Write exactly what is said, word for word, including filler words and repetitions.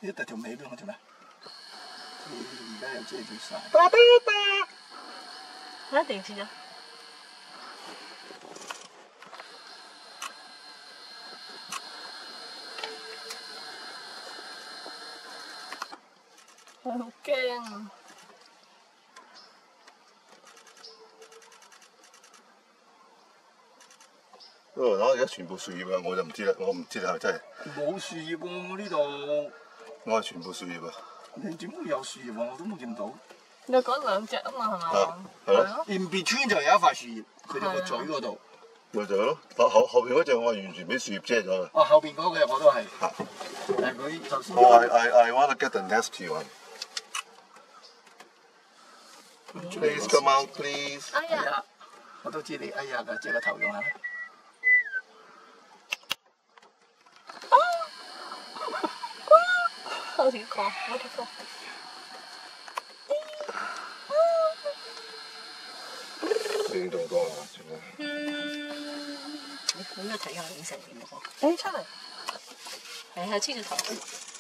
你突條尾俾我做咩？而家又遮住晒。 爸爸爸，一定知咗。我好驚啊！ 哦，嗱，而家全部樹葉啊，我就唔知啦，我唔知係咪真係。 冇樹葉喎，我呢度。 我係全部樹葉啊！ 你點會有樹葉啊？我都冇見到。 你講兩隻啊嘛，係嘛？ 係咯。 In between 就有一塊樹葉，佢哋個嘴嗰度。 咪就係咯，後後後邊嗰隻我係完全俾樹葉遮咗啦。 哦，後邊嗰個我都係。嚇！但係佢頭先。 我 I I I wanna get the nasty one. Please come out, please. 哎呀！ 我都知你哎呀㗎，借個頭用下。 好似講，我聽過。 你仲多啊？ 嗯，你咁樣睇下影成點喎？誒，出嚟，係係黐住頭。